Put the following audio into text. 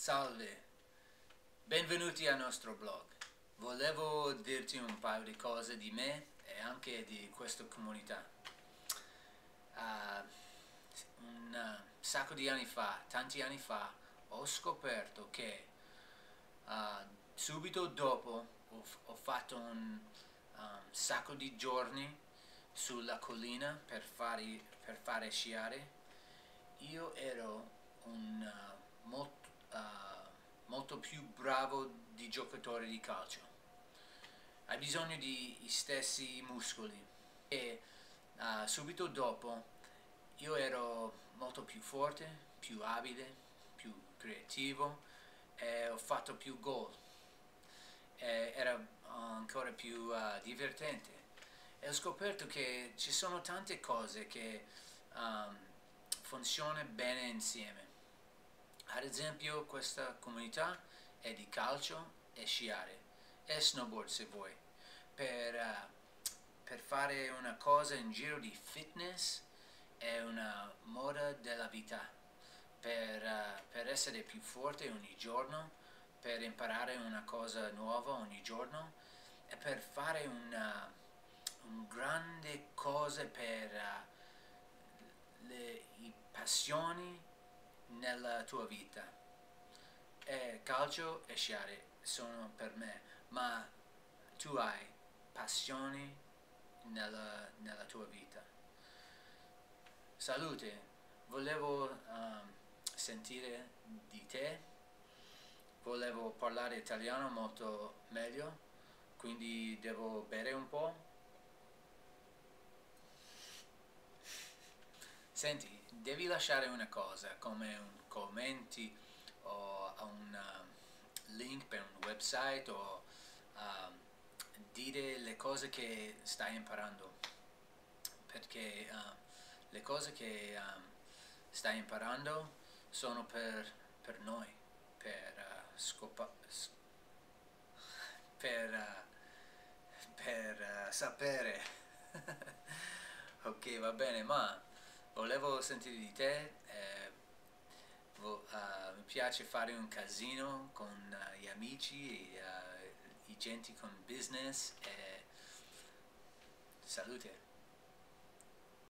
Salve, benvenuti al nostro blog. Volevo dirti un paio di cose di me e anche di questa comunità. Un sacco di anni fa, tanti anni fa, ho scoperto che subito dopo ho fatto un sacco di giorni sulla collina per fare sciare. Io ero molto più bravo di giocatore di calcio. Hai bisogno di stessi muscoli e subito dopo io ero molto più forte, più abile, più creativo e ho fatto più gol. Era ancora più divertente e ho scoperto che ci sono tante cose che funzionano bene insieme. Ad esempio questa comunità è di calcio e sciare e snowboard se vuoi. Per fare una cosa in giro di fitness è una moda della vita. Per essere più forte ogni giorno, per imparare una cosa nuova ogni giorno e per fare un grande cosa per i passioni nella tua vita. Calcio e sciare sono per me, ma tu hai passioni nella tua vita. Salute, volevo sentire di te, volevo parlare italiano molto meglio, quindi devo bere un po'. Senti, devi lasciare una cosa come un commenti o un link per un website o dire le cose che stai imparando, perché le cose che stai imparando sono per noi, per per, sapere. Ok, va bene, ma volevo sentire di te. Mi piace fare un casino con gli amici e i genti con business. Salute.